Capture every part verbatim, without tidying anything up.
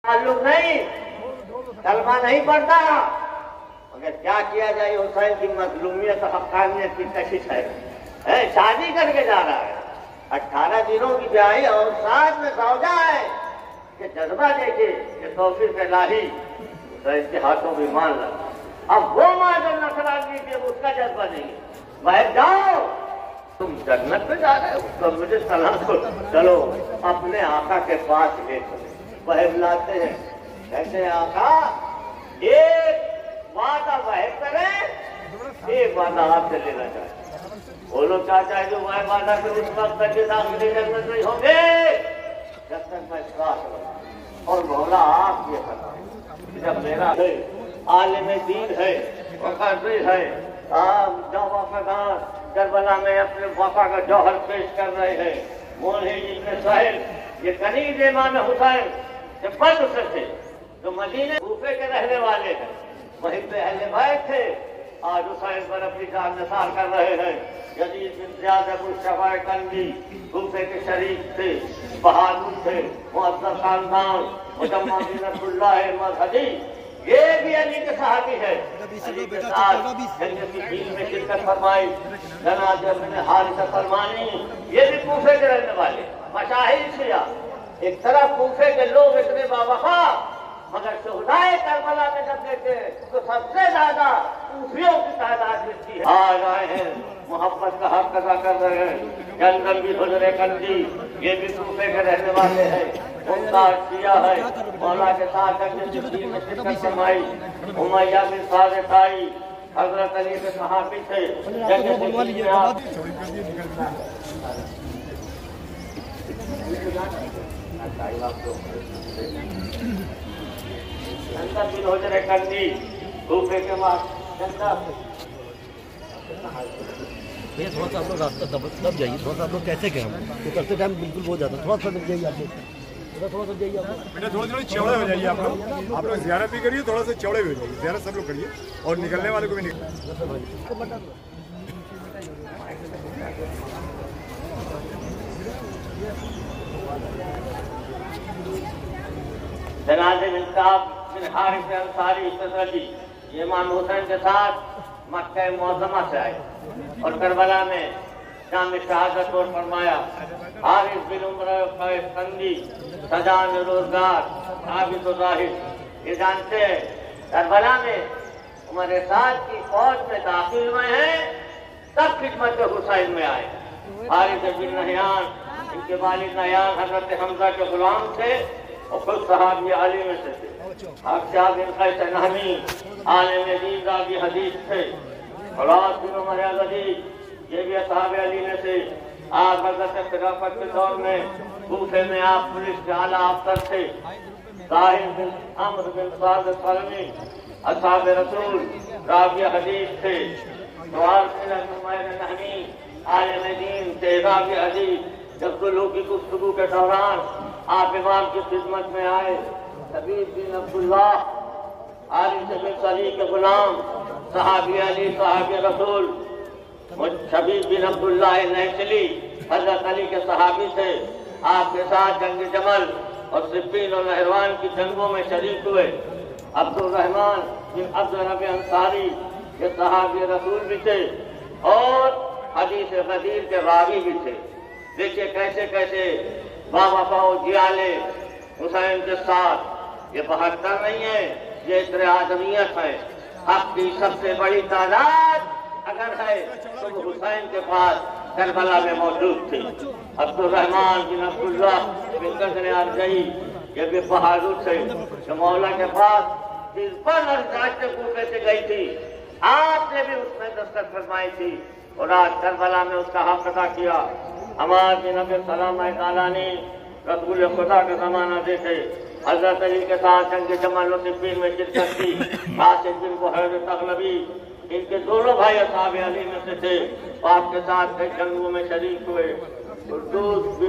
ताल्लुक नहीं, कलमा नहीं पढ़ता, मगर क्या किया जाए, हुसैन की मजलूमियत हक्कानियत की कशिश है, है शादी करके जा रहा है, अठारह दिनों की ब्याही और साथ में सौजा है कि जज्बा देखे कि तौफीक इलाही हुसैन के हाथों में मान लगा। अब वो माँ जो नसरानी थी उसका जज्बा नहीं, बाहर जाओ, तुम जन्नत में जा रहे हो तो मुझे सलाम दो, चलो अपने आका के पास ले चलो। वह बुलाते हैं, कहते हैं आका एक वादा वह करे, एक वादा आपसे लेना चाहते। बोलो क्या चाहे जो वह वादा करे, उस वक्त तक दाखिले जन्नत नहीं होंगे जब तक मैं श्वास लूं। और मौला आप ये बताओ, जब मेरा है आलिम दीन है, वक़ाज़ी है, आप जो वफ़ादार करबला में अपने वफ़ा का जौहर पेश कर रहे हैं, मोहन इब्न साहिल ये कनीज़ इमाम हुसैन के बद्र से थे, जो मदीने कूफे के रहने वाले हैं, वहीं पे अहले बैत थे। आज हुसैन पर अपनी जान निसार कर रहे हैं। यजीद बिन ज़ियाद अबू शफ़ा कंदी कूफे के शरीफ थे, बहादुर थे, मुअज़्ज़ज़ खानदान, मुजम्मा बिन अब्दुल्लाह मज़हबी, ये भी अली के सहाबी है। अली के साथ जंग सिफ़ीन में शिरकत फरमाई। जनाज़ा बिन हारिसा फरमानी, ये भी कूफे के रहने वाले मशाहिर शिया। एक तरफ कूफे के लोग इतने बावफा, मगर शुहदाए करबला में जब देखे तो सबसे ज्यादा कूफियों की तादाद मिलती है। आज आए हैं, मोहब्बत का हक अदा कर रहे हैं। जंगल भी हुजरे कंदी, ये भी कूफे के रहने वाले हैं, उनका शिया है। मौला के साथ में शिरकत फरमाई। उमैया बिन साबित आई, हजरत अली के सहाबी थे। जंगल भी हुजरे कंदी, कूफे के बाद जंगल। भैया थोड़ा सा आप लोग रास्ता दब दब जाइए, थोड़ा सा आप लोग कैसे गए हम तो करते टाइम बिल्कुल बहुत ज़्यादा, थोड़ा सा दब जाइए आप लोग, थोड़ा थोड़ा दब जाइए आप लोग, बेटा थोड़े थोड़े चौड़े हो जाइए आप लोग। आप लोग ज़ियारत भी करिए, थोड़ा सा चौड़े भी हो जाइए, ज़ियारत सब लोग करिए और निकलने वाले को भी निकल। जनाज़े बिन काब बिन हारिस अंसारी तसली ये इमाम हुसैन के साथ मक्का मुअज़्ज़मा से आए और करबला में जाम शहादत और फरमाया। हारिस बिन उमर कंदी, सजान रोजगार, आबिद ज़ाहिद, ये जानते हैं करबला में उमर साद की फौज में दाखिल हुए हैं, तब खिदमत हुसैन में आए। हारिस बिन नहयान, इनके वालिद नहयान हजरत हमजा के गुलाम थे और खुद सहाबी अली में से थे। अक्शा बिन कैस नहमी आलिम दीन रावी हदीस थे। खलास बिन उमर अज़ीज़, ये भी सहाबी अली में से। आप हजरत खिलाफत के दौर में कूफे में आप पुलिस के आला अफसर थे। ज़ाहिर बिन अम्र बिन साद सलमी असहाब रसूल रावी हदीस थे। सवाल बिन उमर नहमी आलिम दीन थे रावी हदीस। जब गुलू की गुफ्तगू के दौरान आप इमाम की खिदमत में आए, शबीब बिन अब्दुल्लाह हारिस बिन सली के गुलाम, सहाबी अली सहाबी रसूल, शबीब बिन अब्दुल्लाह नहचली हजरत अली के सहाबी थे। आपके साथ जंग जमल और सिफ़ीन और नहरवान की जंगों में शरीक हुए। अब्दुल रहमान बिन अब्दुल रबी अंसारी ये सहाबी रसूल भी थे और हदीस गदीर के रावी भी थे। देखिए कैसे कैसे बावफा जियाले हुसैन के साथ, ये बहत्तर नहीं है, ये इतने आदमियत है। आपकी सबसे बड़ी तादाद अगर है तो वो हुसैन के पास करबला में मौजूद थी। अब्दुल रहमान बिन अब्दुल्लाह बिन गज़नी अरजई, ये भी बहादुर थे, जो मौला के पास तिरपन अरजाते कूफे से गई थी। आपने भी उसमें दस्तखत फरमाई थी और आज करबला में उसका हक अदा किया। हमारे नबी सलाम कालानी रसूल खुदा का ज़माना देखे, हजरत अली के साथ जंग जमल और सिफ़ीन में शिरकत की। आसिफ बिन बुहैर तग़लबी, इनके दोनों भाई असहाब अली में से थे, आपके साथ कई जंगों में शरीक हुए। कुर्दूस बिन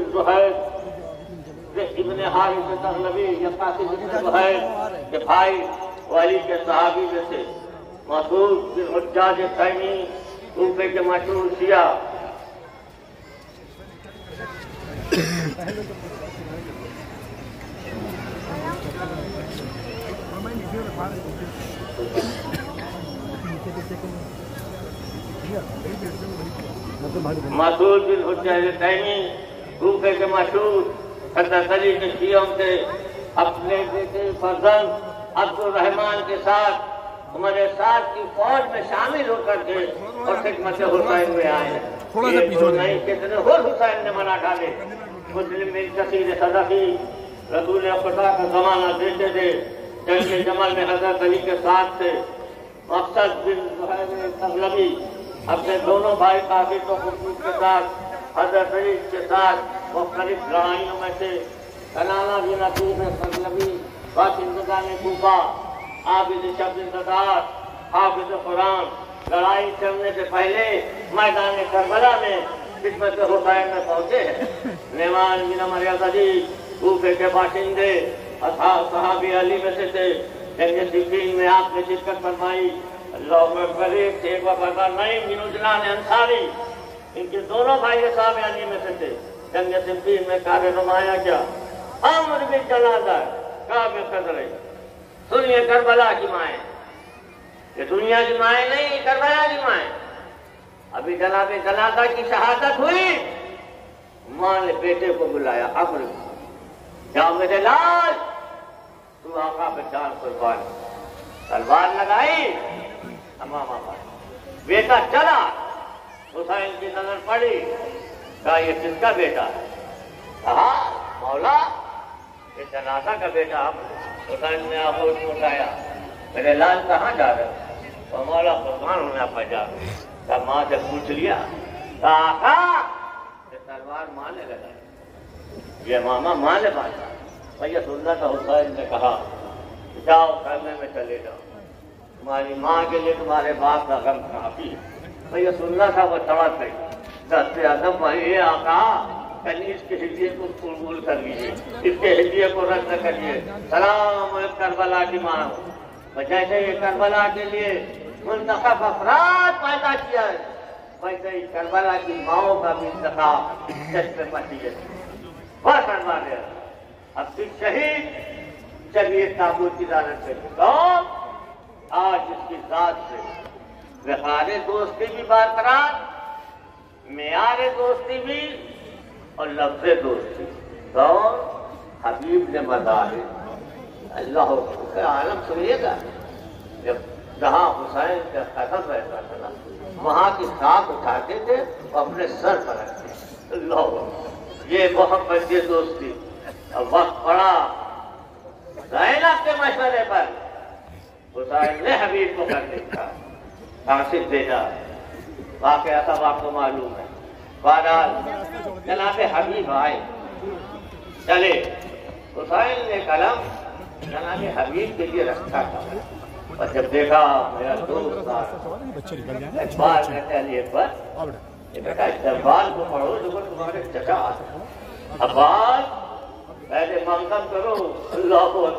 ज़ुहैर इब्न हारिस तग़लबी, यकासी बिन ज़ुहैर के भाई अली के सहाबी में थे। मसूद बिन हुज्जाज तैमी, कूफे के मशहूर शिया। पहले तो مسعود بن حجیج تیمی کوفے کے مشہور حضرت علی کے شیعوں سے اپنے بیٹے فرزند عبد الرحمان کے ساتھ عمر سعد کی فوج میں شامل ہو کر کے اور خدمت حسین میں آئے ہیں۔ یہ تو نہیں کتنے اور حسین نے منا ڈالے۔ مسلم بن کثیر صدقی رسول خدا کا زمانہ دیتے تھے، جنگ جمل میں حضرت علی کے ساتھ تھے۔ مقصد بن زہیر تغلبی اپنے دونوں بھائی قابل و خطوط کے ساتھ حضرت علی کے ساتھ مختلف لڑائیوں میں تھے۔ کنانہ بن عقیل تغلبی باشندگان کوفہ، عابد شب زدار، حافظ قرآن، لڑائی چلنے سے پہلے میدان کربلا میں خدمت حسین میں پہنچے ہیں۔ نعمان بن عمر یزدی کوفے کے باشندے، اصحاب صحابی علی میں سے تھے۔ جنگ صفین میں آپ نے شرکت فرمائی۔ اللہ اکبر، ایک ایک وفادار نعیم بن عجلان انصاری، ان کے دونوں بھائی صحابہ علی میں سے تھے۔ جنگ صفین میں کار نمایاں کیا عمرو بن جنادہ کعب صدر، سنیے کربلا کی مائیں، یہ دنیا کی مائیں نہیں، کربلا کی مائیں۔ ابھی جناب جنازہ کی شہادت ہوئی، ماں نے بیٹے کو بلایا، عمرو جاؤ میرے لال، تو آقا پہ جان قربان، تلوار لگائی، امامہ پاس بیٹا چلا۔ حسین کی نظر پڑی، کہا یہ کس کا بیٹا ہے؟ کہا مولا یہ جنازہ کا بیٹا عمرو۔ حسین نے آغوش میں اٹھایا، میرے لال کہاں جا رہے؟ تو مولا قربان ہونے آپ جا رہے۔ کہا ماں سے پوچھ لیا؟ کہا آقا یہ تلوار ماں نے لگائی، یہ ماما ماں نے باندھا۔ بھیا سننا تھا، حسین نے کہا جاؤ خیمے میں چلے جاؤ، تمہاری ماں کے لیے تمہارے باپ کا غم کافی ہے۔ بھیا سننا تھا، وہ تڑپ گئی۔ دست اعظم بھائی آقا کہیں اس کے ہدیے کو قبول کر لیجیے، اس کے ہدیے کو رد نہ کریے۔ سلام کربلا کی ماں، جیسے یہ کربلا کے لیے منتخب افراد پیدا کیا ہے، ویسے ہی کربلا کی ماؤں کا بھی انتخاب جس میں پتی ہے۔ بہت فرما دیا، اب پھر شہید چلیے تابوت کی دارت سے کون؟ آج اس کی ذات سے وقار دوستی بھی برقرار، معیار دوستی بھی اور لفظ دوستی۔ کون؟ حبیب نے مظاہر اللہ کا عالم سنیے گا، جب جہاں حسین کا قدم رہتا تھا نا، وہاں کی خاک اٹھاتے تھے اور اپنے سر پر رکھتے۔ اللہ، یہ محبت یہ دوستی۔ اب وقت پڑا زینب کے مشورے پر، حسین نے حبیب کو کر دیکھا، قاصد بھیجا، واقعہ سب آپ کو معلوم ہے۔ بہرحال جناب حبیب آئے، چلے، حسین نے قلم جناب حبیب کے لیے رکھا تھا، اور جب دیکھا میرا دوست اقبال کہتے علی اکبر، یہ بیٹا اقبال کو پڑھو جو تمہارے چچا عباس، پہلے منظم کرو اللہ کو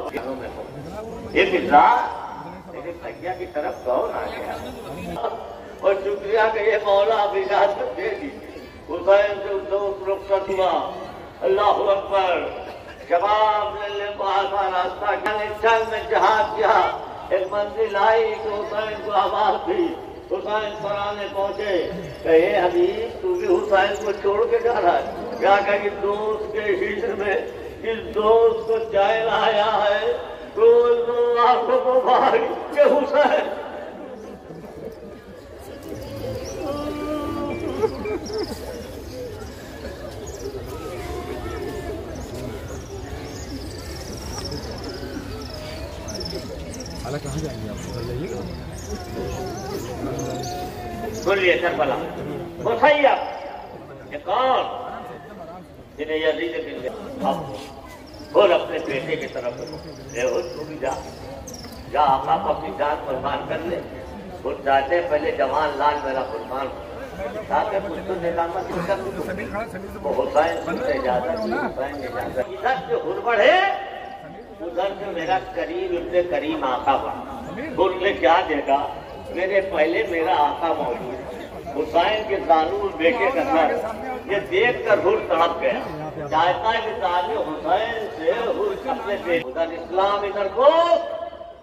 یہ بلا میرے بھیا کی طرف کون آ گیا، اور شکریہ کہ یہ مولا اب اجازت دے دی۔ حسین سے دوست رخصت ہوا، اللہ اکبر، شباب نے کو آسان راستہ جنگ میں جہاد کیا، ایک منزل آئی تو حسین کو آواز دی، حسین سرانے پہنچے، کہے حبیب تو بھی حسین کو چھوڑ کے جا رہا ہے؟ کیا کہ اس دوست کے ہجر میں اس دوست کو چائے لایا ہے، روز دو آنکھوں کو بھائی کہ حسین کہاں جائیں گے آپ؟ جائیے گا سنیے کربلا حسین یہ کون جنہیں یزید بن جعفر اور اپنے بیٹے کی طرف اے ہو تو بھی جا جا آقا کو اپنی جان قربان کر لے، خود جاتے پہلے جوان لال میرا قربان ہو تاکہ کچھ تو نظامت کر وہ حسین سے اجازت حسین نے اجازت ادھر سے ہڑبڑ ہے، ادھر سے میرا کریم ابن کریم آقا بنا، ان نے کیا دیکھا میرے پہلے میرا آقا موجود ہے، حسین کے زانو بیٹے کا سر، یہ دیکھ کر ہر تڑپ گیا، چاہتا ہے کہ تعلق حسین سے ہر اپنے بیٹے ادھر اسلام ادھر کو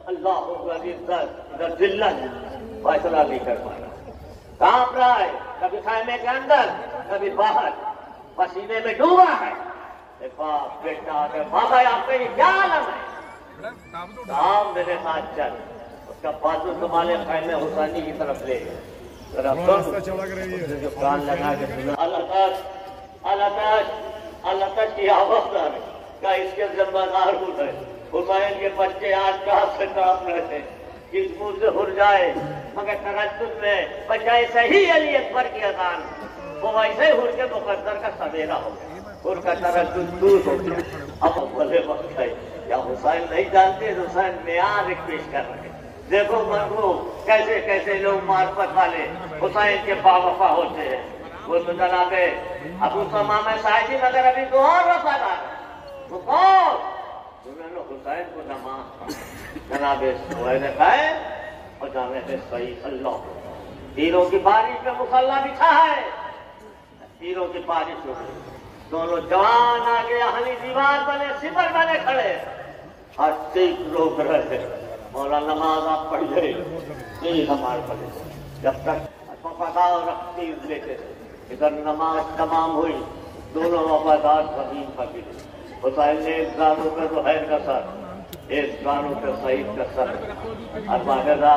اللہ عزت ادھر ذلت فیصلہ نہیں کر پا رہا، کانپ رہا ہے، کبھی خیمے کے اندر کبھی باہر، پسینے میں ڈوبا ہے۔ باپ بیٹا بابا آپ کا یہ کیا عالم ہے؟ کام میرے ساتھ چل، اس کا بازو تمہارے خیمے حسینی کی طرف لے ذرا جو کان لگا کے اللہ تعالی اللہ تعالی اللہ تعالی کی آواز کا اس کے ذمہ دار ہوں ہے۔ حسین کے بچے آج کہاں سے کام رہے تھے، جس منہ سے ہر جائے مگر تردد میں بجائے صحیح علی اکبر کی اذان وہ ویسے ہر کے مقدر کا سویرا ہو گیا، ان کا تردد دور ہو گیا۔ اب بھلے وقت ہے یا حسین نہیں جانتے، حسین معیار ایک پیش کر رہے ہیں۔ دیکھو منگو کیسے کیسے لوگ معرفت والے حسین کے باوفا ہوتے ہیں۔ وہ تو جناب ابو سمامہ ساجد مگر ابھی تو اور وفادار ہے، وہ کون؟ انہوں نے حسین کو نماز جناب سہیل نے کہا اور جناب صحیح اللہ تیروں کی بارش پہ مصلی بچھا ہے، تیروں کی بارش ہو گئی، دونوں جوان آگے ہنی دیوار بنے سپر بنے کھڑے، ہر چیز روک رہے ہیں۔ مولا نماز آپ پڑھ گئے، یہی ہمارے پڑھے جب تک وفادار رکھتی لیتے تھے۔ ادھر نماز تمام ہوئی، دونوں وفادار زمین پر گرے۔ حسین نے ایک گانوں پہ زہیر کا سر، ایک گانوں پہ سعید کا سر، اور باغذا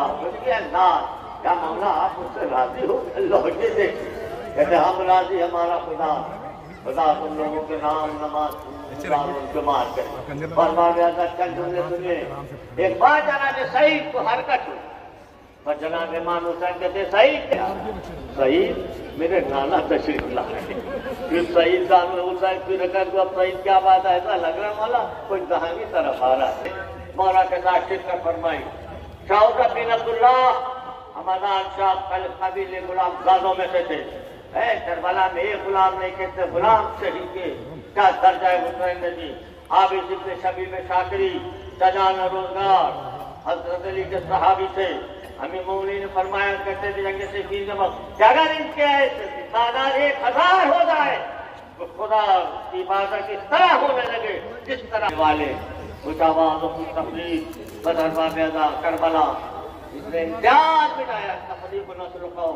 کیا مولا آپ مجھ سے راضی ہو؟ لوٹے دیکھیں کہتے ہم راضی، ہمارا خدا خدا تم لوگوں کے نام نماز جماعت کرے۔ فرمایا چند جملے سنیے، ایک بار جناب سعید کو حرکت ہوئی اور جناب امام حسین کہتے سعید کیا؟ سعید میرے نانا تشریف لائے، پھر سعید جان حسین کی رکعت کو اب سعید کیا بات ہے؟ ایسا لگ رہا مولا کوئی دہانی طرف آ رہا ہے۔ مولا کے ساتھ شرک کر فرمائی شاہ بن عبداللہ حمدان شاہ قبیلے غلام زادوں میں سے تھے، اے کربلا میں ایک غلام نہیں کہتے غلام شہید کے کیا درجہ حسین نے دی۔ عابد ابن شبیب شاکری شجاع روزگار حضرت علی کے صحابی تھے، ہمیں مومنین نے فرمایا کرتے تھے جنگ سے کی جمع اگر ان کے تعداد ایک ہزار ہو جائے تو خدا کی عبادت اس طرح ہونے لگے جس طرح والے کچھ آوازوں کی تفریح بدربا بیضا کربلا اس نے امتیاز بنایا تفریح کو نہ رکاؤ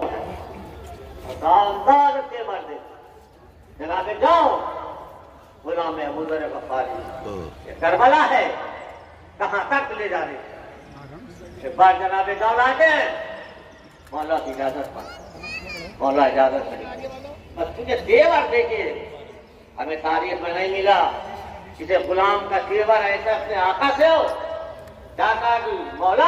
داندار کے مردے جناب جاؤ غلام ابو ذر غفاری یہ کربلا ہے کہاں تک لے جا رہے ایک بار جناب جاؤ آتے مولا کی اجازت پا مولا اجازت پڑی بس تجھے تیور دیکھے ہمیں تاریخ میں نہیں ملا کسی غلام کا تیور ایسا اپنے آقا سے ہو جاتا کہ مولا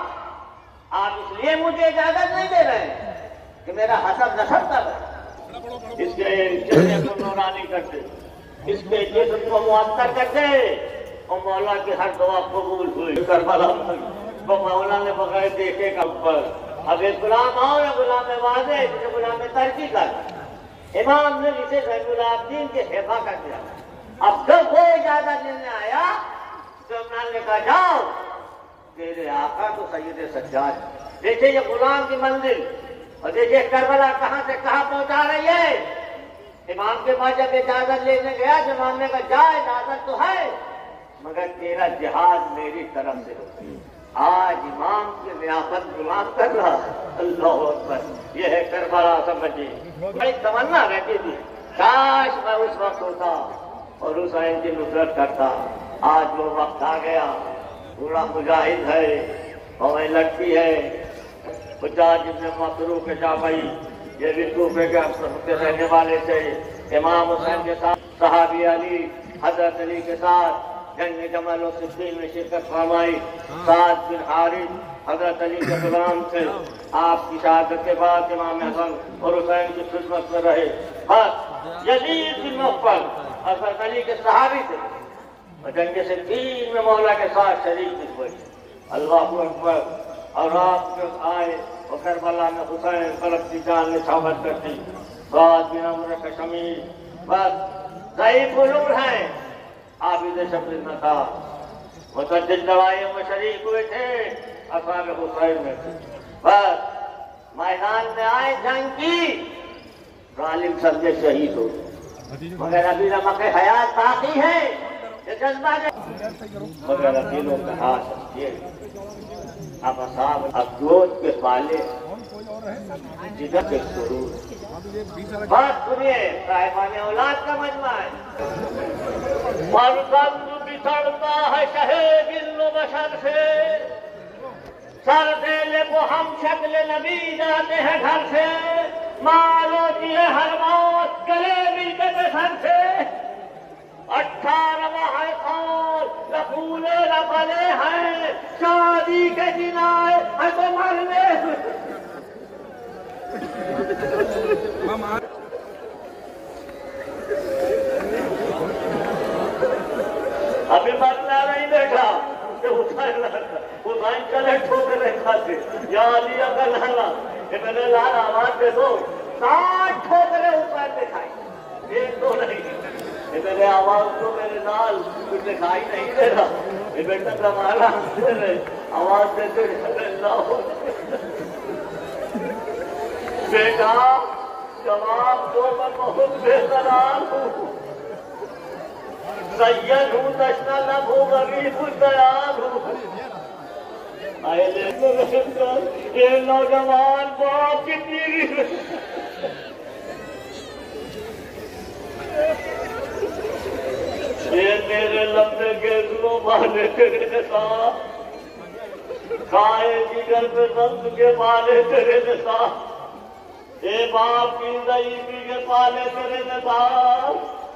آپ اس لیے مجھے اجازت نہیں دے رہے کہ میرا حسب نسب تب ہے اس کے چہرے کو نورانی کرتے اس کے جسم کو معطر کرتے اور مولا کی ہر دعا قبول ہوئی کربلا وہ مولا نے بغیر دیکھے کا اوپر اب ایک غلام آؤ یا غلام واضح جسے غلام ترکی کر امام نے جسے زین العابدین کے حفا کر دیا۔ اب جب وہ اجازت لینے آیا تو عمران نے کہا جاؤ تیرے آقا تو سید سجاد دیکھیں یہ غلام کی منزل اور دیکھیں کربلا کہاں سے کہاں پہنچا رہی ہے۔ امام کے پاس جب اجازت لینے گیا تو امام نے کہا جا اجازت تو ہے مگر تیرا جہاد میری طرف سے ہوتی ہے۔ آج امام کی ضیافت غلام کر رہا اللہ اکبر یہ ہے کربلا سمجھے بڑی تمنا رہتی تھی کاش میں اس وقت ہوتا اور حسین کی نصرت کرتا۔ آج وہ وقت آ گیا پورا مجاہد ہے اور لڑکی ہے حجاج ابن مسروق کے جابئی یہ بھی کوفے کے رہنے والے تھے۔ امام حسین کے ساتھ صحابی علی حضرت علی کے ساتھ جنگ جمل و صفین میں شرکت فرمائی۔ سعد بن حارث حضرت علی کے غلام تھے، آپ کی شہادت کے بعد امام حسن اور حسین کی خدمت میں رہے۔ بس یزید بن نوفل حضرت علی کے صحابی تھے اور جنگ صفین میں مولا کے ساتھ شریک ہوئے۔ اللہ اکبر اور آپ جو آئے اور کربلا میں حسین طرف کی جان نشاور کرتی سعد بن عمرو کشمیر بس ضعیف العمر ہیں عابد شبر نہ تھا متعدد لڑائیوں میں شریک ہوئے تھے اصحاب حسین میں تھے بس میدان میں آئے جنگ کی ظالم سمجھے شہید ہو مگر ابھی نمک حیات باقی ہے یہ جذبہ مگر ابھی لوگ کا ہاتھ یہ اب صاحب اب گود کے پالے جدھر کے شروع بات سنیے صاحبان اولاد کا مجمع ہے اور بند بچڑتا ہے شہے دل و بشر سے سر دے کو ہم شکل نبی جاتے ہیں گھر سے مالو دیے ہر موت گلے مل کے سر سے اٹھارہ ہے اور رفولے رفلے ہیں شادی کے دن آئے ہے تو مرنے ابھی مرنا نہیں بیٹھا حسین چلے ٹھوکے نہیں کھاتے یا علی اگر لالا کہ میں نے لالا آواز دے دو ساٹھ ٹھوکرے حسین دکھائی ایک دو نہیں یہ میرے آواز کو میرے نال کچھ دکھائی نہیں دے رہا یہ بیٹا زمانہ آواز دیتے اللہ بیٹا جواب دو میں بہت بہتران ہوں سید ہوں دشنا لب ہوں غریب ہوں دیان ہوں یہ نوجوان باپ کتنی یہ میرے لمبے گیزلوں والے تیرے نساں کھائے جگر پہ رنگ کے پالے تیرے نساں اے باپ کی ضعیفی کے پالے تیرے نساں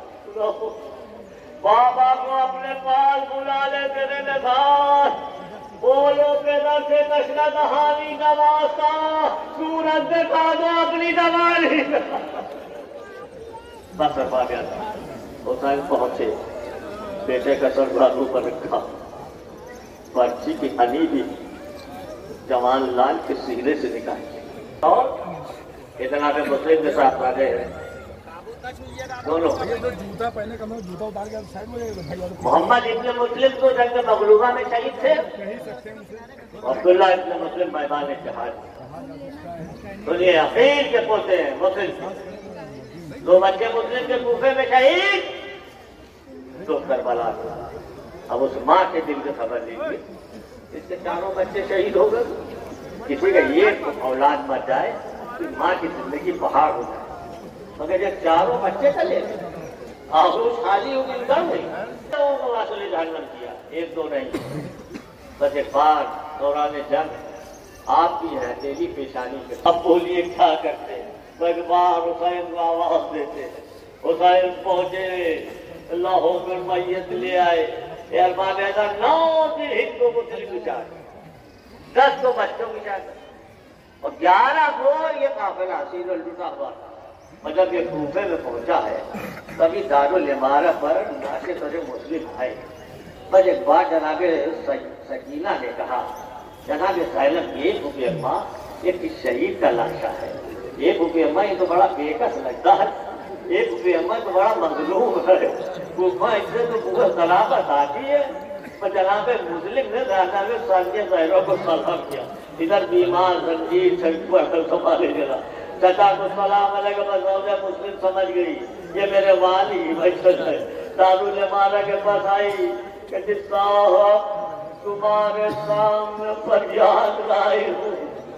بابا کو اپنے پاس بلا لے تیرے نساں بولو کے در سے نشنا دہانی نواستا سورج دکھا دو اپنی دوالی بس پا گیا تھا حسین پہنچے بیٹے کا سر بازو پر رکھا پرچی کی ہنی بھی جوان لال کے سینے سے نکالی اور اتنا کے مسلم کے ساتھ آ گئے دونوں محمد ابن مسلم تو جنگ مغلوبہ میں شہید تھے عبداللہ ابن مسلم میدان جہاد سنیے عقیل کے پوتے ہیں مسلم دو بچے مسلم کے کوفے میں شہید تو کربلا اب اس ماں کے دل سے خبر لیجیے اس کے چاروں بچے شہید ہو گئے کسی کا یہ اولاد مر جائے کہ ماں کی زندگی پہاڑ ہو جائے مگر جب چاروں بچے چلے آغوش خالی ہو گئی کر نہیں رسول جہنم کیا ایک دو نہیں بس ایک بار دوران جنگ آپ کی ہے تیری پیشانی پہ اب بولیے کیا کرتے ایک بار حسین کو آواز دیتے حسین پہنچے اللہ ہو کر میت لے آئے اے ارمان ایسا نو دن ہند کو مسلم بچار دس کو بچوں کی چاہتا اور گیارہ کو یہ قافلہ سیر لٹا ہوا تھا اور جب یہ کوفے میں پہنچا ہے تبھی دارالعمارہ پر ناشے سرے مسلم آئے بس ایک بار جناب سکینہ نے کہا جناب زینب یہ بھوکی اماں یہ کس شہید کا لاشا ہے یہ بھوکی اماں یہ تو بڑا بےکس لگتا ہے یہ بھوکی اماں تو بڑا مظلوم ہے کوفہ اس سے تو بہت طلاقت آتی ہے اور جناب مسلم نے جناب سانجے زہروں کو سلام کیا ادھر بیمار زنجیر چھڑک پر سنبھالے جلا چچا کو سلام علیکم زوجہ مسلم سمجھ گئی یہ میرے والی بچن ہے دارالعمارہ کے پاس آئی کہ جس صاحب تمہارے سامنے فریاد لائی ہوں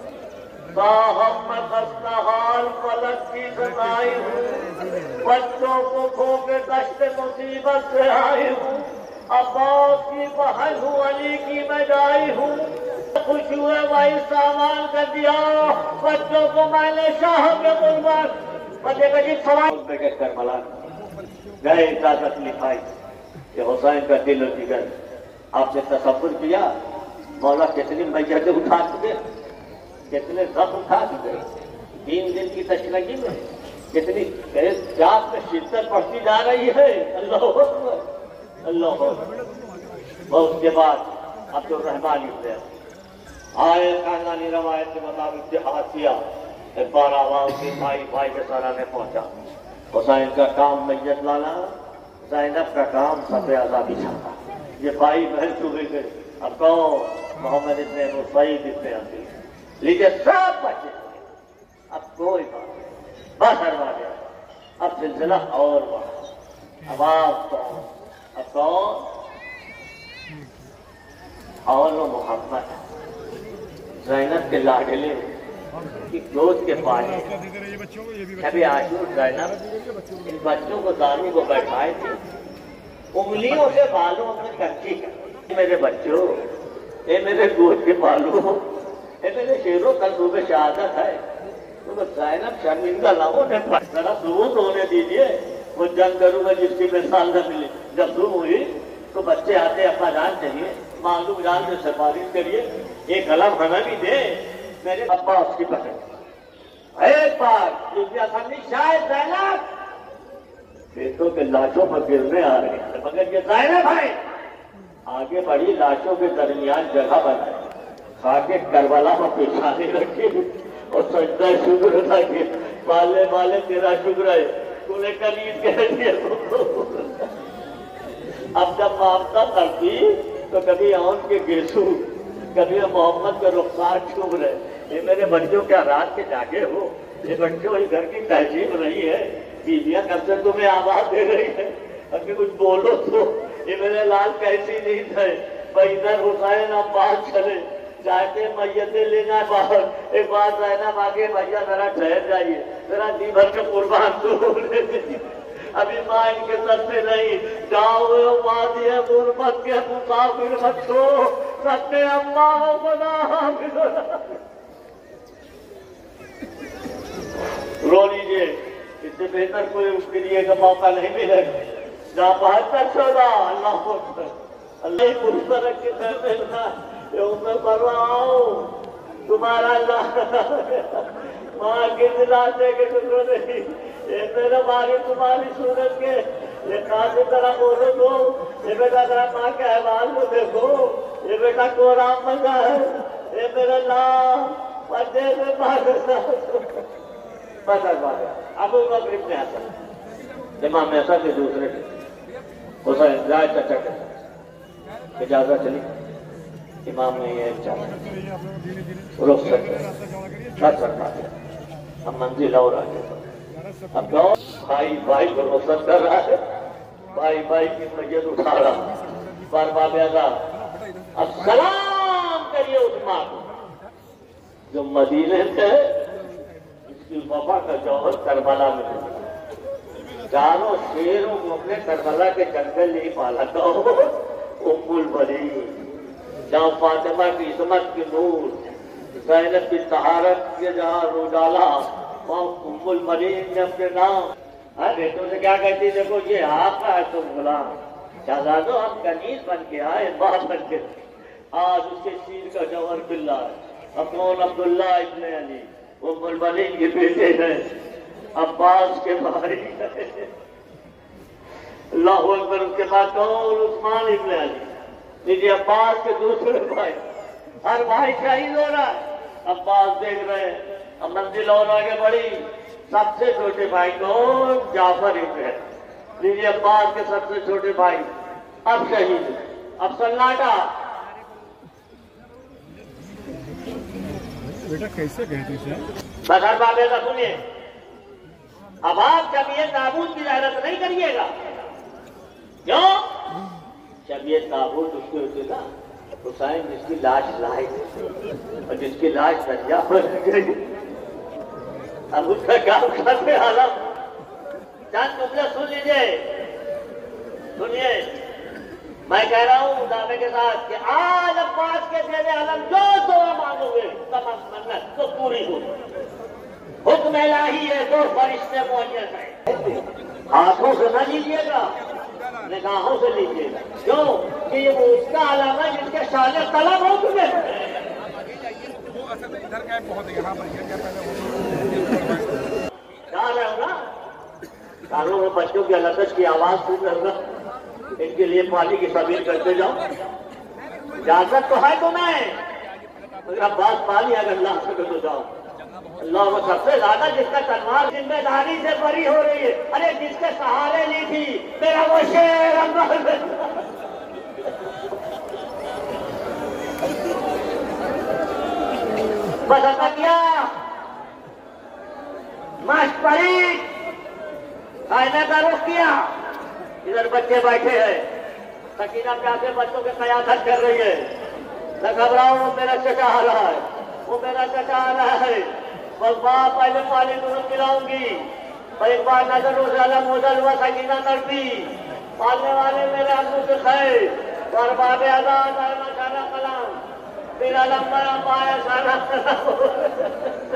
صاحب میں خستہ حال فلک کی ستائی ہوں بچوں کو کھو کے دشت مصیبت سے آئی ہوں عباس کی بہن ہوں علی کی میں جائی ہوں خوش ہوئے وہی سامان کر دیا بچوں کو میں نے شاہ کے قربان بچے کا جی سوال پہ کہہ کر ملا گئے اجازت لکھائی کہ حسین کا دل و جگر آپ نے تصور کیا مولا کتنی میتیں اٹھا چکے کتنے زخم اٹھا چکے تین دن کی تشنگی میں کتنی جات میں شدت بڑھتی جا رہی ہے اللہ اکبر اللہ اکبر اور اس کے بعد عبد الرحمن ابن آئے خاندانی روایت کے مطابق جہاد کیا ایک بار آواز کی بھائی بھائی کے سرانے پہنچا حسین کا کام میت لانا زینب کا کام سب عذاب بچھانا یہ بھائی بہن چوبے گئے اب کون محمد ابن سعید ابن عقیل لیجیے سب بچے اب کوئی بات بس ہروا گیا اب سلسلہ اور بڑھا اب آپ کون اب کون और वो मोहम्मद ज़ैनब के लाडले की गोद के पाले नबी आशूर ज़ैनब इन बच्चों को दानी को बैठाए थे, उंगलियों से बालों में कच्ची कर, मेरे बच्चों, ये मेरे गोद के बालों, ये मेरे शेरों का सुबह शहादत है, तो ज़ैनब शर्मिंदा ना हो, जरा सुबूत होने दीजिए। वो जंग करूंगा जिसकी मिसाल न मिले। जब धूम हुई तो बच्चे आते अपना जान चाहिए, मालूम जान से सिफारिश करिए, एक कलम हमें भी दे, मेरे अब्बा उसकी पकड़ एक बार शायद ज़ैनब खेतों के लाशों पर गिरने आ रहे हैं, मगर ये ज़ैनब है आगे बढ़ी, लाशों के दरमियान जगह बनाई, खाके करबला में पेशानी रखी और सजदा शुक्र था कि माले माले तेरा शुक्र है, तूने कलीद कह दिया। अब जब मामला करती तो कभी आउन के गेसू, कभी मोहम्मद के रुखसार छूम रहे। ये मेरे बच्चों क्या रात के जागे हो, ये बच्चों इस घर की तहजीब रही है, बीवियां कब से तुम्हें आवाज दे रही है, अगर कुछ बोलो तो। ये मेरे लाल कैसी नहीं थे, भाई इधर हुसैन अब्बास चले चाहते मैयतें लेना बाहर, एक बात रहना आगे भैया जरा ठहर जाइए, जरा दी भर के कुर्बान तो होने दीजिए, अभी माँ इनके सर से नहीं, जाओ माँ दिए गुरबत के मुसाफिर बच्चों, सबने अम्मा हो बना रो लीजिए, इससे बेहतर कोई उसके लिए का मौका नहीं मिलेगा। जहाँ बहत्तर चौदह अल्लाह को अल्लाह पूरी तरह के करना, मैं पढ़ रहा हूँ तुम्हारा अल्लाह माँ के दिलासे के टुकड़े नहीं, ये मेरा बारी तुम्हारी सूरत के, ये खास तरह बोलो दो, ये बेटा तेरा माँ के अहवाल को देखो, ये बेटा कोराम मंगा है, ये मेरा नाम पढ़े में बदल बात अब वो मगरिब में आता इमाम में ऐसा के दूसरे हुसैन जाए चचा के इजाजत चली, इमाम ने ये चाहा रुक सकते, हम मंजिल और आगे अब गाँव भाई भाई को रोशन कर रहा है, भाई भाई की मस्जिद उठा रहा, बार बार बेदा अब सलाम करिए उस माँ को जो मदीने से इसकी वफा का जौहर करबला में चारों शेरों को अपने करबला के जंगल नहीं पाला था उम्मुल बनी, जहाँ फातिमा की इस्मत की नूर, ज़ैनब की तहारत के जहाँ रोजाला, वहाँ उम्मुल मरीम ने अपने नाम हाँ बेटों से क्या कहती, देखो ये आपका है तुम गुलाम, शहजादो हम कनीज बन के आए, बात बन के, आज उसके सीर का जौहर बिल्ला है, अकमल अब्दुल्ला इब्ने अली उम्मुल मरीम के बेटे हैं, अब्बास के भाई अल्लाह अकबर, उसके बाद कौन उस्मान इब्ने अली, लीजिए अब्बास के दूसरे भाई, हर भाई शहीद हो रहा है, अब्बास देख रहे हैं, अब मंजिल और आगे बढ़ी, सबसे छोटे भाई कौन जाफर इब्ने, लीजिए अब्बास के सबसे छोटे भाई अब शहीद, अब सन्नाटा। बेटा कैसे कहती है बस हर बात ऐसा सुनिए, अब आप जमीयत ताबूत की ज़ियारत नहीं करिएगा, क्यों? जमीयत ताबूत उसके होते ना हुसैन जिसकी लाश लाए और जिसकी लाश दरिया पर गई, अब उसका काम करते आलम चंद तुमने सुन लीजिए, सुनिए मैं कह रहा हूँ दावे के साथ कि आज अब्बास के तेरे आलम जो दुआ मांगोगे तमाम मन्नत तो पूरी होगी, हुक्म इलाही है, दो फरिश्ते मुअय्यन हैं, हाथों से न लीजिएगा निगाहों से लीजिएगा, क्यों कि ये वो उसका आलम है जिसके शाने तलब हो चुके हैं। जा रहे हो ना कानों में बच्चों की अलगश की आवाज सुन करना, इनके लिए पानी की सबीर करते जाओ, इजाजत तो है तुम्हें, अगर अब्बास पाली अगर ला सके तो जाओ। अल्लाह वो सबसे ज्यादा जिसका तलवार जिम्मेदारी से बरी हो रही है, अरे जिसके सहारे ली थी मेरा वो शेर अम्बर बस ऐसा किया, मस्त पड़ी, आईने का रुख किया, इधर बच्चे बैठे हैं, सकीना प्यासे बच्चों के कयादत कर रही है, نہ گھبراؤ، وہ میرا چچا آ رہا ہے، وہ میرا چچا آ رہا ہے. بس ماں پہلے پانی تمہیں پلاؤں گی. اور ایک بار نظر روزانہ موزل ہوا سکینہ کرتی پالنے والے میرے ابو سے خیر اور باب آزاد آئمہ سارا کلام میرا لمبا پایا سارا کلام.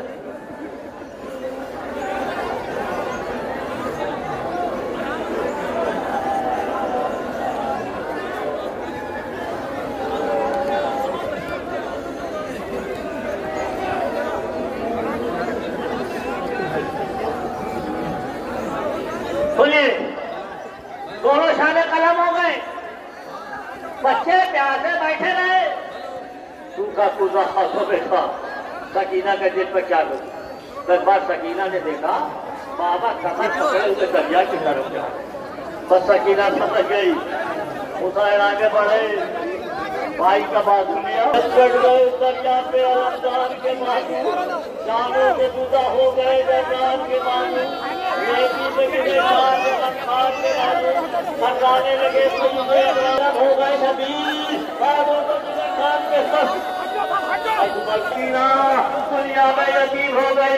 دونوں شانے قلم ہو گئے، بچے پیاسے بیٹھے رہے. سوکھا پوزا خاصوں بیٹھا سکینہ کا جیت پر کیا کروں. دس بار سکینہ نے دیکھا بابا کمر پکڑے اسے دریا کی طرف جا. بس سکینہ سمجھ گئی. حسین آگے بڑھے، بھائی کا بازو لیا، چڑھ گئے دریا پہ رمضان کے بازو. جانوں کے جدا ہو گئے رمضان کے بازو. منگانے لگے ہو گئے نبی دنیا میں یتیم ہو گئے.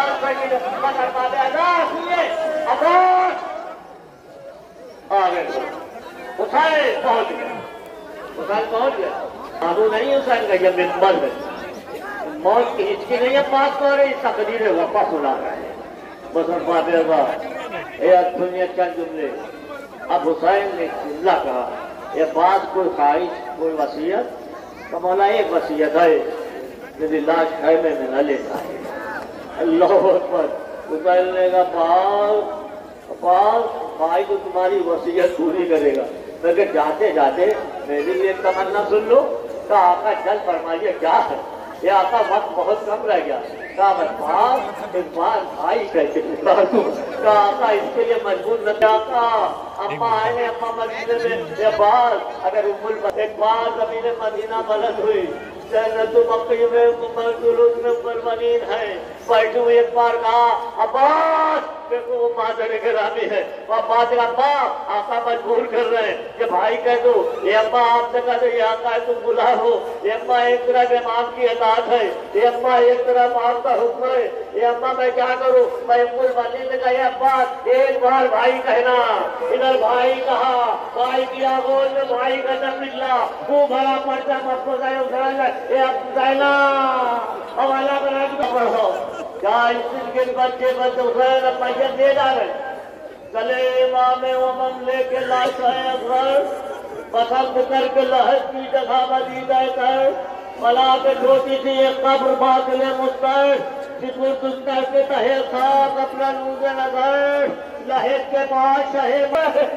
حسین پہنچ گیا، حسین پہنچ گیا. بابو نہیں حسین کا جب ممبر میں موت کی ہچکی نہیں ہے، پاس کر رہی تقدیر واپس اڑا رہے ہیں. بسر بابے اے دنیا چند جملے. اب حسین نے جملہ کہا، یہ بات کوئی خواہش کوئی وصیت؟ تو مولا ایک وصیت ہے، میری لاش خیمے میں نہ لیتا ہے. اللہ اکبر. حسین نے کہا پاس پاس بھائی تو تمہاری وصیت پوری کرے گا، مگر جاتے جاتے میرے لیے تمنا سن لو. کہ آقا جل فرمائیے کیا ہے؟ یہ آقا وقت بہت کم رہ گیا. کہا میں باپ ایک بار بھائی کہتے کہا آقا اس کے لیے مجبور نہ تھا. آقا اپا آئے ہیں، اپا مدینے میں. یہ بات اگر ام ایک بار زمین مدینہ بلند ہوئی، جنت مکی میں جلوس میں پرونین ہے، بیٹھے ہوئے ایک بار کہا عباس دیکھو وہ مادر گرامی ہے. وہ مادر ابا آقا مجبور کر رہے ہیں کہ بھائی کہہ دو. یہ ابا آپ سے کہہ دو یہ آقا ہے تم بلا ہو. یہ ابا ایک طرف امام کی اطاعت ہے، یہ ابا ایک طرف آپ کا حکم ہے. یہ ابا میں کیا کروں؟ میں امول بنی نے کہا یہ ابا ایک بار بھائی کہنا. ادھر بھائی کہا، بھائی کی آگوش میں بھائی کا دم نکلا. وہ بھرا پڑتا مفروض ہے حسین یہ اب زینا حوالہ بنا کے پڑھو. کیا اس دن کے بچے بچے حسین اب میت دے ڈالے. چلے امام امم لے کے لاش ہے اصغر، پسند کر کے لحظ کی جگہ مدینہ کر. بلا کے چھوٹی سی ایک قبر باطل مستر سپرد کر کے تہے خاک اپنا نوز نظر لہج کے بعد شہر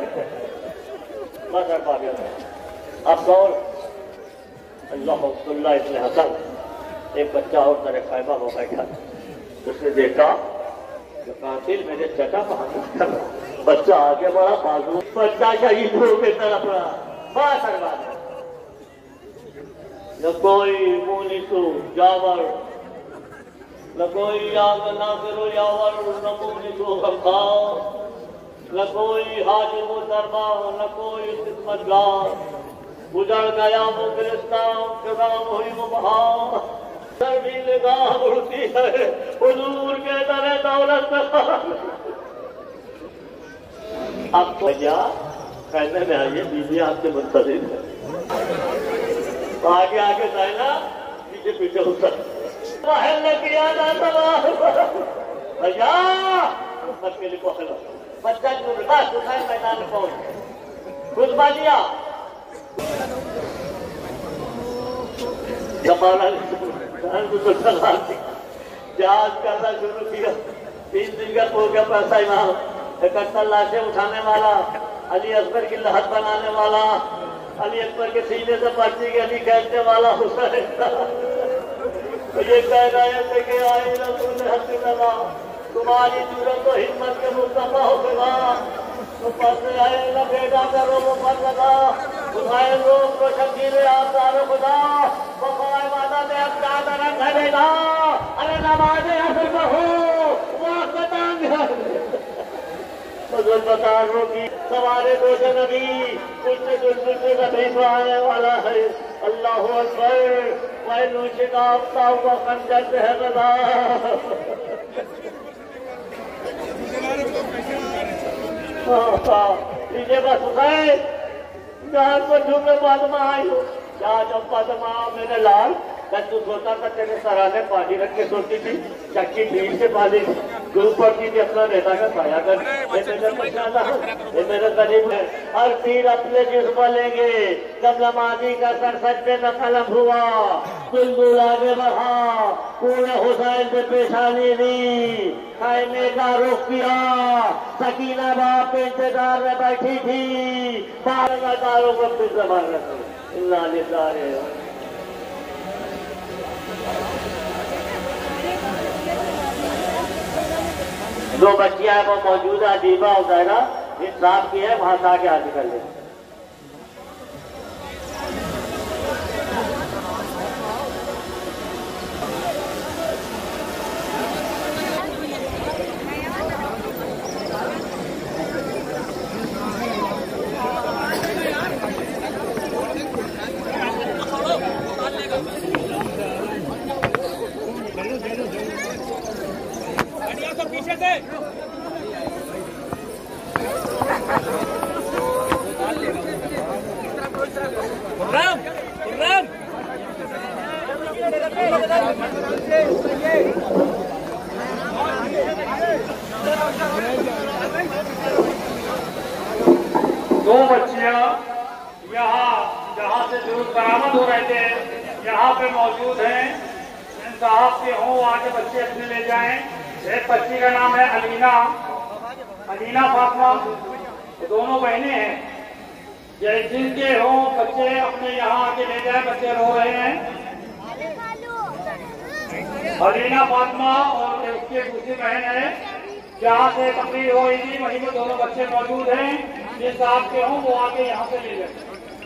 مظہر پا گیا. اب دور اللہ اللہ ابن حسن ایک بچہ اور طرح خیمہ ہو بیٹھا. اس نے دیکھا کہ قاتل میرے چچا محمد کر رہا. بچہ آگے بڑا بازو، بچہ شہید ہو کے طرف رہا. بات بات نہ کوئی مونسو جاور، نہ کوئی یاد ناظر و یاور، نہ مونسو غمخوار، نہ کوئی حاجب و دربار، نہ کوئی خدمت گار. گزر گیا وہ گرستان گرام ہوئی وہ بہار. سر بھی نگاہ اڑتی ہے حضور کے در دولت میں. اب تو کیا خیمے میں آئیے، بیوی آپ کے منتظر ہے. آگے آگے زائنا پیچھے پیچھے اتر. محل نے کیا نا تباہ بھیا امت کے لیے پہلا بچہ جو لباس اٹھائے میدان میں پہنچ خطبہ دیا. زمانہ جہاز کرنا شروع کیا. تین دن کا ہو گیا پیسہ امام اکٹھا لاشیں اٹھانے والا، علی اکبر کی لہت بنانے والا، علی اکبر کے سینے سے پرچی کے علی کھینچنے والا حسین. یہ کہہ رہے تھے کہ آئے رسول حسین اللہ تمہاری جرت و ہمت کے مصطفیٰ ہو گیا. تو پس آئے نہ بیٹا کرو وہ پر لگا. تمہارے لوگ کو شکیر آپ دارو خدا بخوائے وعدہ میں اب زیادہ رنگ ہے گا. ارے نماز اصل میں ہو وقت بتان گیا حضرت بطاروں کی سوارے دو نبی کچھ دل سے نبی کو آنے والا ہے. اللہ اللہ اکبر ویل شقاق و خنجر ہے رضا یہ بس حسین جہاں کو جھومے بادمہ آئی ہو جہاں جب بادمہ میرے لال جب تو سوتا تھا تیرے سرانے پانی رکھ کے سوتی تھی چکی بھیڑ سے پانی دھوپ پڑتی تھی اپنا نیتا کا سایہ کر یہ میرے قریب ہے ہر تیر اپنے جسم لیں گے جب لمادی کا سر سجدے میں قلم ہوا بلبل آگے بڑھا پورے حسین پہ پیشانی دی خیمے کا رخ کیا سکینہ باپ انتظار میں بیٹھی تھی بارہ داروں کو پھر زبان رکھو اللہ للہ جو بچیاں ہیں وہ موجودہ دیبا اور دائرہ انصاف کی ہے وہاں سے آگے حاضر کر لیں دو بچیاں یہاں جہاں سے درود برآمد ہو رہے تھے یہاں پہ موجود ہیں انصاف کے ہوں وہاں کے بچے اپنے لے جائیں ایک بچی کا نام ہے علینا علینا فاطمہ دونوں بہنیں ہیں جن کے ہوں بچے اپنے یہاں آ کے لے جائیں بچے رو رہے ہیں علینا فاطمہ اور اس کی دوسری بہن ہے جہاں سے تقریر ہو رہی تھی وہیں پہ دونوں بچے موجود ہیں جس آپ کے ہوں وہ آ کے یہاں سے لے جائیں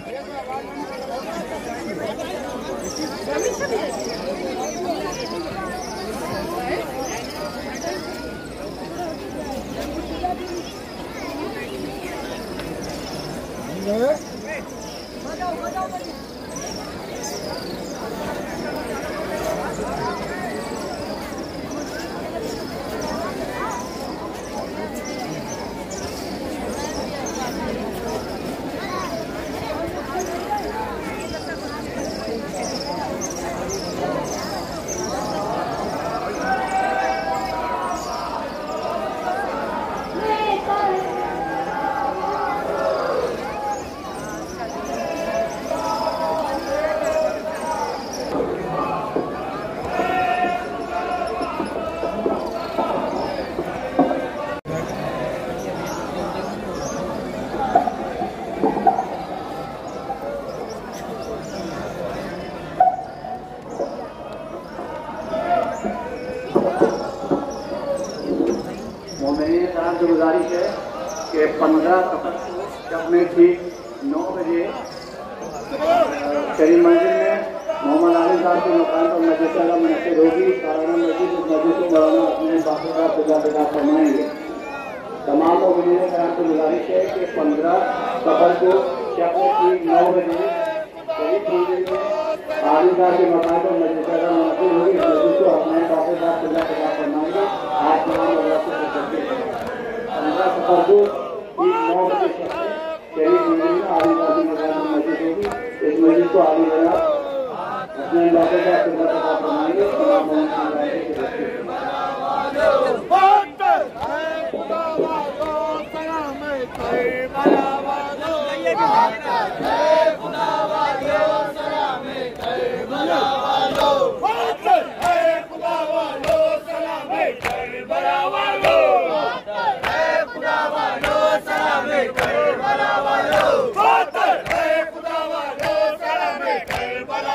سے گزارش ہے کہ پندرہ سفر جب میں ٹھیک نو بجے شریف مسجد میں محمد عالم صاحب کے مقام پر مسجد کا منعقد ہوگی سالانہ مسجد اس مسجد کو مولانا اپنے باقی کا پوجا پدا فرمائیں گے تمام مومنین کرام سے گزارش ہے کہ پندرہ سفر کو شب میں ٹھیک نو بجے شریف مسجد میں عالم صاحب کے مقام پر مسجد کا منعقد ہوگی اس مسجد کو اپنے باقی کا پوجا پدا فرمائیں گے آج تمام اللہ سے کرتے ہیں پندرہ سفر کو ٹھیک نو بجے شب میں شریف مسجد میں عالم صاحب کے مقام پر مسجد ہوگی اس مسجد کو عالم صاحب اپنے علاقے کا پوجا پدا فرمائیں گے تمام مومنین کے راستے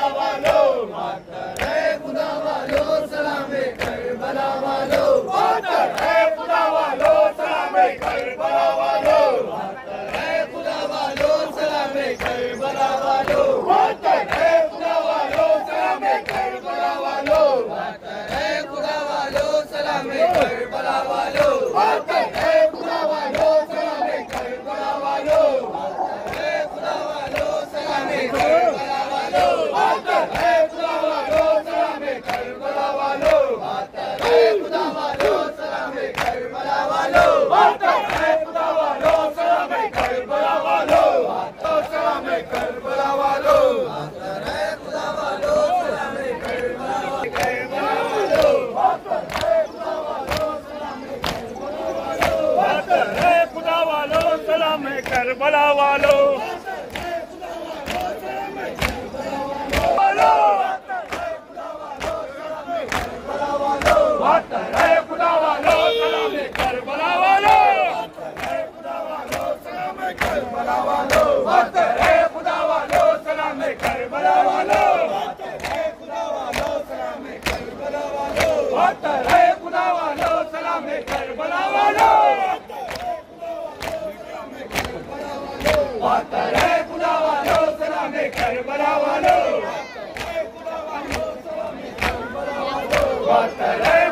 Bala दुआ करे